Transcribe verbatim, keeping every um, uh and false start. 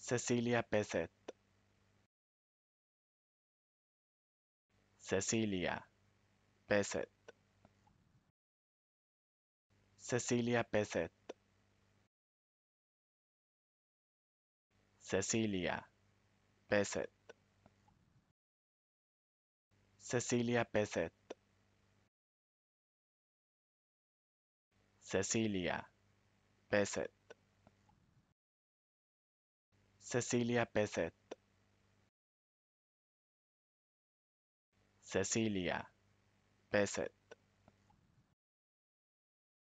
Cecilia Peset. Cecilia Peset. Cecilia Peset. Cecilia Peset. Cecilia Peset. Cecilia Peset. Cecilia Peset. Cecilia Peset.